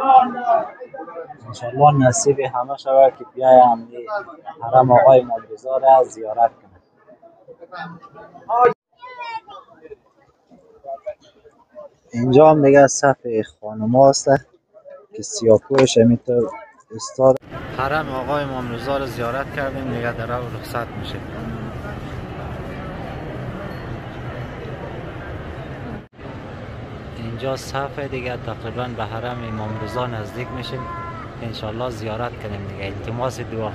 انشالله نصیب همه شود که بیایم حرم آقای امام رضا را زیارت کنیم. اینجا هم دیگه صف خانم هست که سیاپوش همینطور استاد. حرم آقای امام رضا را زیارت کردیم، دیگه در رو رخصت میشه. اینجا صف دیگه تقریبا به حرم امام رضا نزدیک میشیم، انشالله زیارت کنیم دیگه. التماس دعا.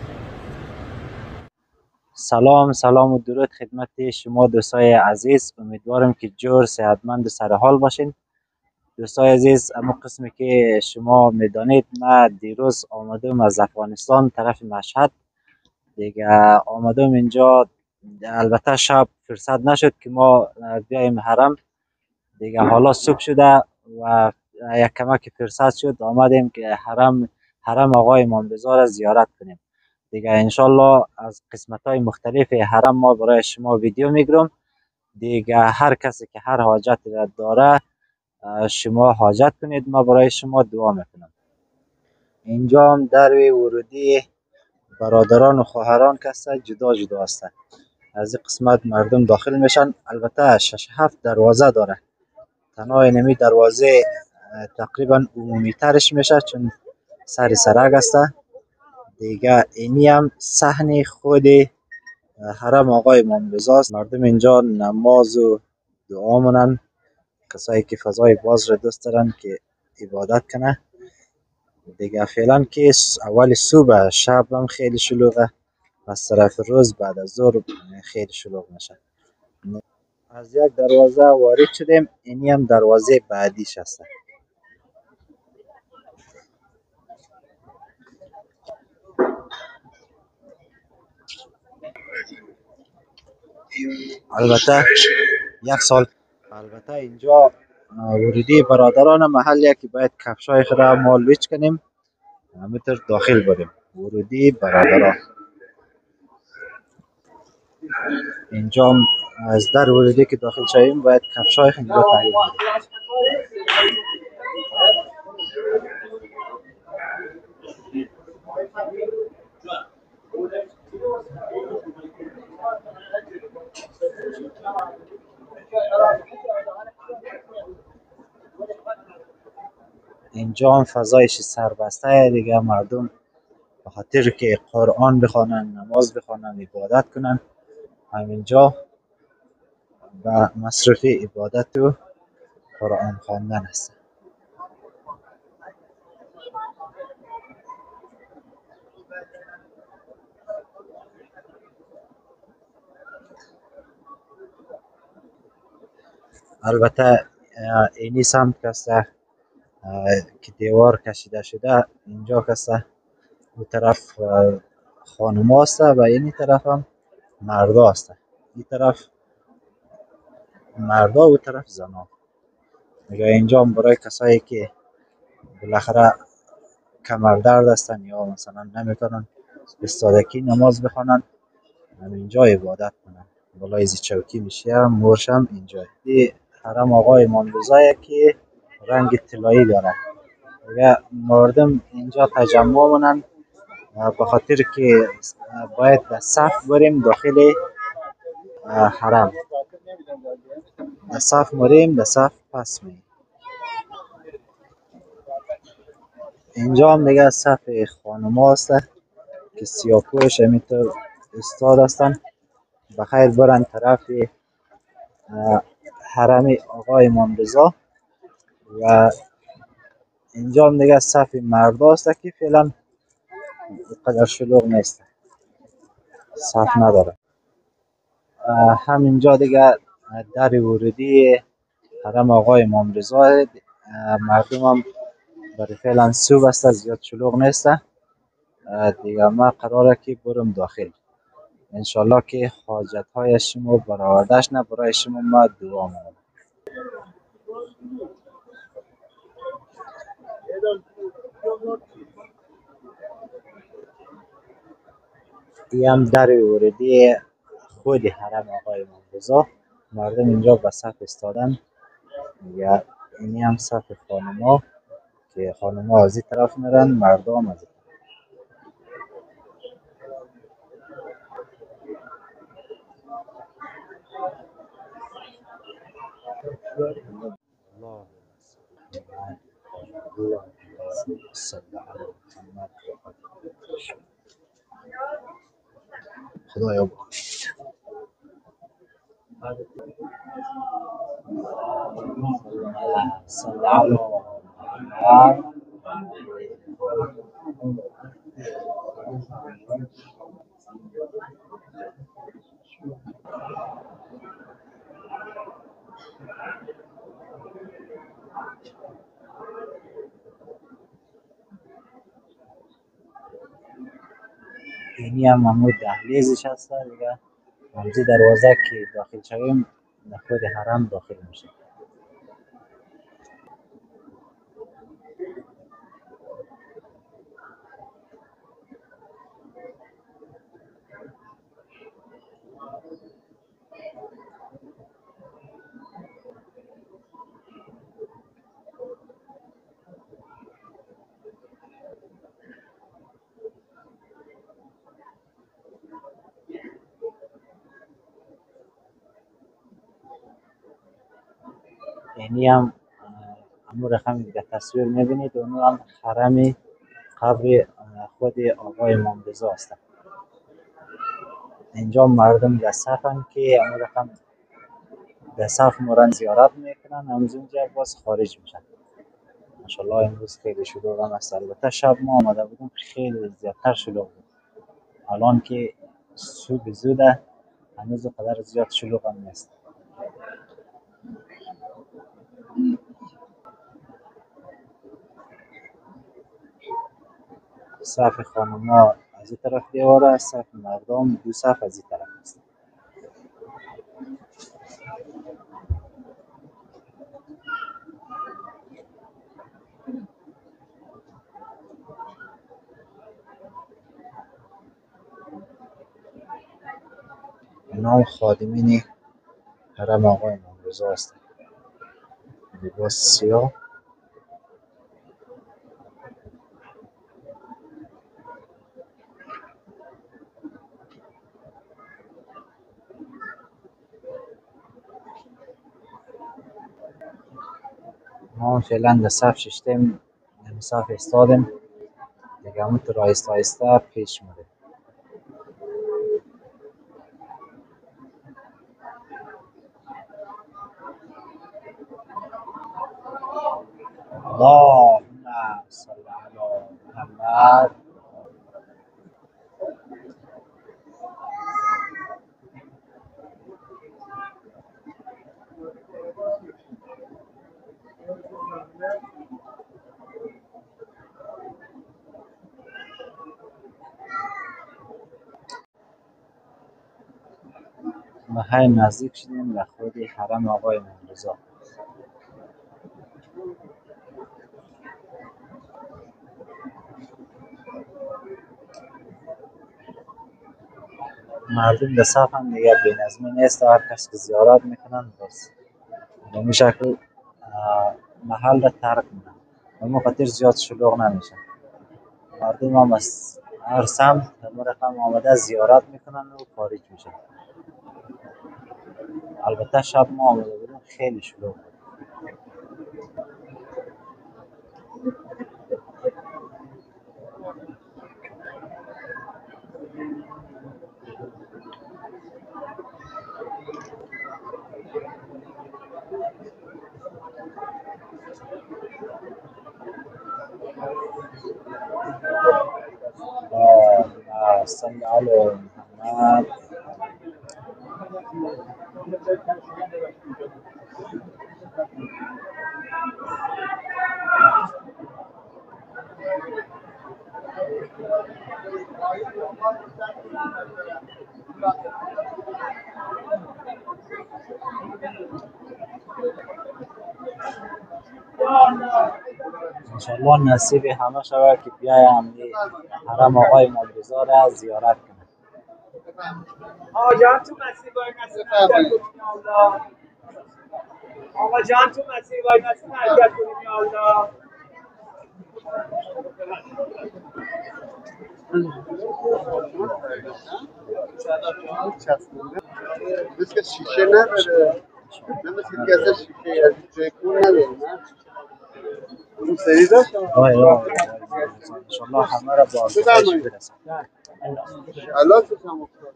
سلام و درود خدمت شما دوستای عزیز، امیدوارم که جور صحتمند و سرحال باشین. دوستای عزیز، اما قسمی که شما میدانید، من دیروز آمدم از افغانستان طرف مشهد دیگه. آمدم اینجا، البته شب فرصت نشد که ما بیایم حرم دیگه. حالا صبح شده و یک کمک فرصت شد، آمدیم که حرم آقای امام رضا را زیارت کنیم دیگه. انشالله از قسمت های مختلف حرم ما برای شما ویدیو میگیرم دیگه. هر کسی که هر حاجت را داره شما حاجت کنید، ما برای شما دعا میکنم. اینجا هم در ورودی برادران و خواهران کسته جدا جدا است. از این قسمت مردم داخل میشن. البته 6-7 دروازه داره، تنها اینمی دروازه تقریبا عمومی ترش میشه چون سر سرک است دیگه. اینی هم صحن خود حرم آقای امام رضا است. مردم اینجا نماز و دعا مونن، کسایی که فضای باز را دوست دارن که عبادت کنه دیگه. فعلا که اول صبح، شب هم خیلی شلوغه، از طرف روز بعد از ظهر خیلی شلوغ میشه. از یک دروازه وارد شدیم، اینی هم دروازه بعدیش هست. البته یک سال البته اینجا ورودی برادران محلی که باید کفشای خود را ما لوچ کنیم، همینطور داخل بریم. ورودی برادران اینجا از در ورودی که داخل شویم باید کفشای خود را تغییر بدیم. اینجا هم فضایش سربسته دیگه. مردم به خاطر که قرآن بخوانن، نماز بخوانن، عبادت کنن، همینجا به مصرف عبادت و قرآن خواندن است. البته اینی سمت کسته که دیوار کشیده شده، اینجا کسته او طرف خانم هست و اینی طرف هم مردا هست. این طرف مردا، او طرف زنا. میگه اینجا هم برای کسایی که بالاخره کمر درد هستن یا مثلا نمیتونن استادکی نماز بخوانن، اینجا عبادت کنن. بالای از چوکی میشه، مورش هم اینجا. این حرم آقای امام رضا که رنگ طلایی داره دیگه. مردم اینجا تجمع مونن به خاطر که باید به صف بریم داخل حرم. به صف مریم، به صف پس مییم. اینجا هم دیگه صف خانم هست که سیاپوش همینطور استاد هستن. بخیر برن طرف حرم آقای امام رضا. و اینجا هم دیگه صف مرد هست که فعلا قدر شلوغ نیست، صف نداره. همینجا دیگه در ورودی حرم آقای امام رضا. مردم هم برای فعلا صبح است، زیاد شلوغ نیست دیگه. ما قراره که برم داخل، انشالله که حاجت های شما برآوردش نه. برای شما ما دعا میکنم. این هم در ورودی خود حرم آقای امام رضا. مردم اینجا به صف استادن یا اینی هم صف خانما که خانم ها از این طرف میرن، مردم از این. الله صلی علی محمد. خدایا صلی علی محمد. اینی هم همون دهلیزش هست دیگه. همزی دروازه که داخل شویم در خود حرم داخل میشه. اینی هم همون رقم در تصویر میبینید، اونو هم حرم قبر خود آقای امام رضا است. اینجا مردم در صفن که همون رقم در صف مورن زیارت میکنن، از اونجا باز خارج میشن. ماشاءالله امروز خیلی شلوغ هم است. البته شب ما آمده بودیم خیلی زیادتر شلوغ بود. الان که صبح زوده هنوز قدر زیاد شلوغ هم نیست. صف خانوما از این طرف دیوار است، صف مردم دو صف از این طرف است. اینا هم خادمین حرم آقای امام رضا هستند. لباس سیاه. ما فعلا در صف ششتیم، در صف ایستادیم دیگه، همونطور آهسته آهسته پیش میریم. اللهم صل علی محمد. ما های نزدیک شدیم به خود حرم آقای امام رضا. مردم در صف هم دیگه بی‌نظمی نیست، هر کس که زیارت میکنن بس به این شکل محل را ترک میکنن. اما خاطر زیاد شلوغ نمیشه. مردم هم از هر سمت همه رقم آمده زیارت میکنن و خارج میشن. البته شب ما آمده بودیم خیلی شلوغ بود. اللهم صل علی محمد. انشالله نصیب همه شود که بیایم حرم آقای امام رضا را زیارت کنم. آقا جان تو مسیر باید نصیب حرکت کنیم یا الله. آقا جان تو مسیر باید نصیب حرکت کنیم یا الله. بس که شیشه نداره نه مثل که اصلا شیشه از جیکون نداره نه اون سری داشت انشالله همه را با آسایش برسد. الان تو هم افتاد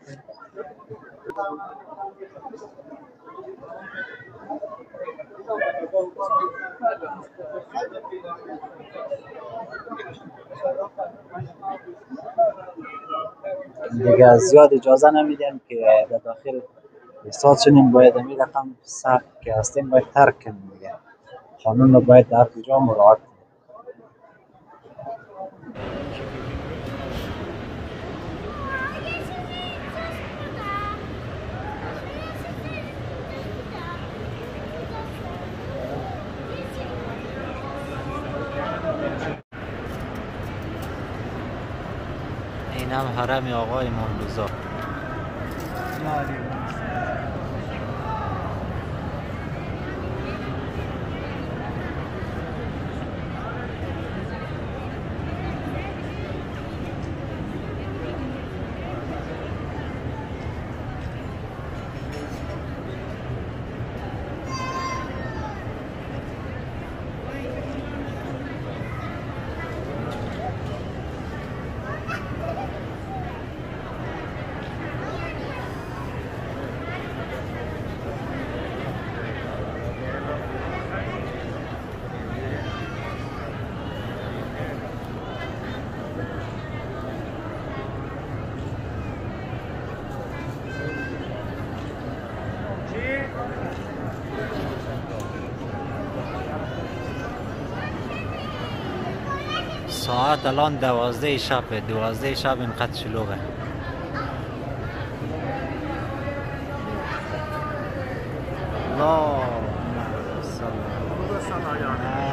دیگه زیاد اجازه نمیدیم که به داخل احساس شدیم باید این رقم سخت که هستیم باید ترک کنیم دیگه. قانون رو باید در کجا مراعات کنیم. این هم حرم آقا امام رضا. ساعت الان 12 شب، 12 شب اینقدر شلوغه. الله